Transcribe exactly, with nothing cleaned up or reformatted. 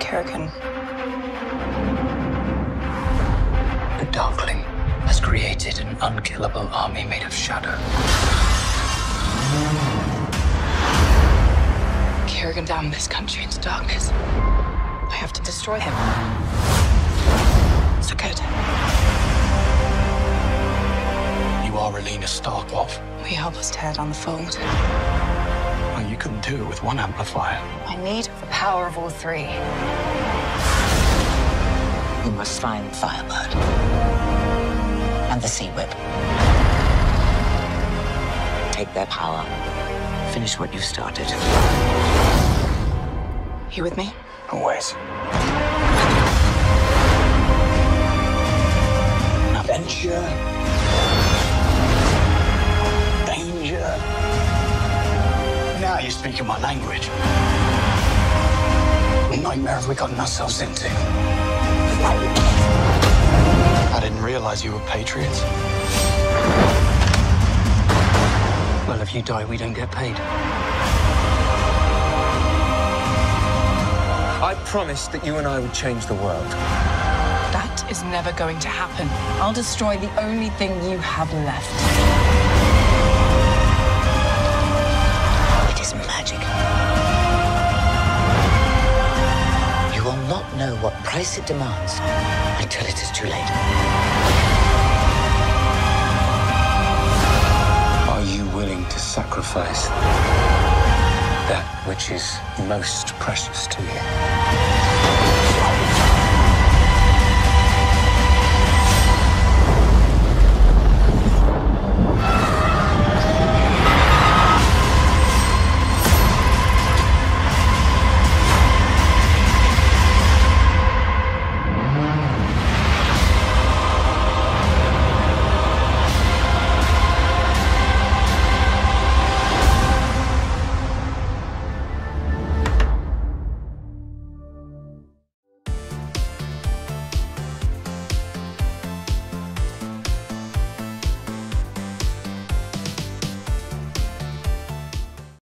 Kerrigan. The Darkling has created an unkillable army made of shadow. Kerrigan damned this country into darkness. I have to destroy him. So good. You are Relena Starkov. Will you help us tear down the fold? Well, you couldn't do it with one amplifier. I need the power of all three. You must find Firebird and the Sea Whip. Take their power. Finish what you started. You with me? Always. Adventure. Danger. Now you're speaking my language. What nightmare have we gotten ourselves into? I didn't realize you were patriots. Well, if you die, we don't get paid. I promised that you and I would change the world. That is never going to happen. I'll destroy the only thing you have left. It is magic. You will not know what price it demands until it is too late. Are you willing to sacrifice that which is most precious to you?